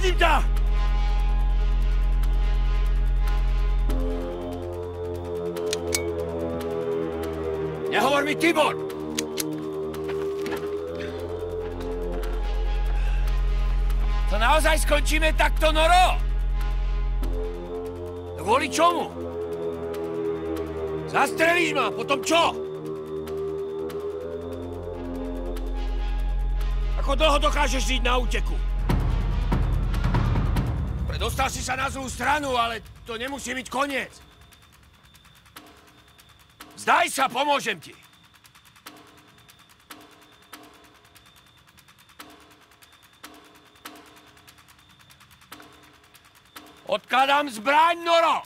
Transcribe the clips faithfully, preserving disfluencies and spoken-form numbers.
Prosím ťa! Nehovor mi Tibor! To naozaj skončíme takto, Noro? Kvôli čomu? Zastrelíš ma, potom čo? Ako dlho dokážeš žiť na úteku? Dostal si sa na zlú stranu, ale to nemusí byť koniec. Zdaj sa, pomôžem ti. Odkladám zbraň, Noro!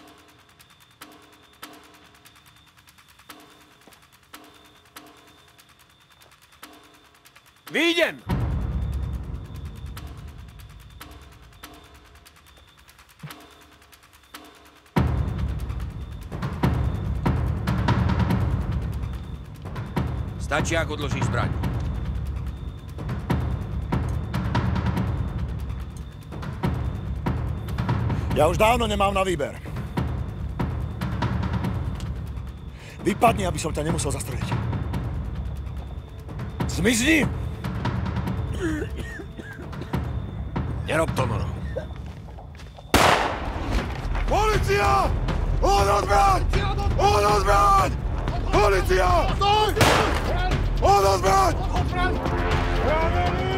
Výjdem! Stačí, ak odložíš zbraň. Ja už dávno nemám na výber. Vypadni, aby som ťa nemusel zastreliť. Zmizni! Nerob to, Noro. Polícia! Odlož zbraň! Odlož zbraň! Polícia! Stoj! Odlož zbraň! Ranený!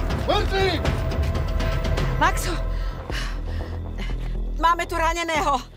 Maxo! Máme tu raneného.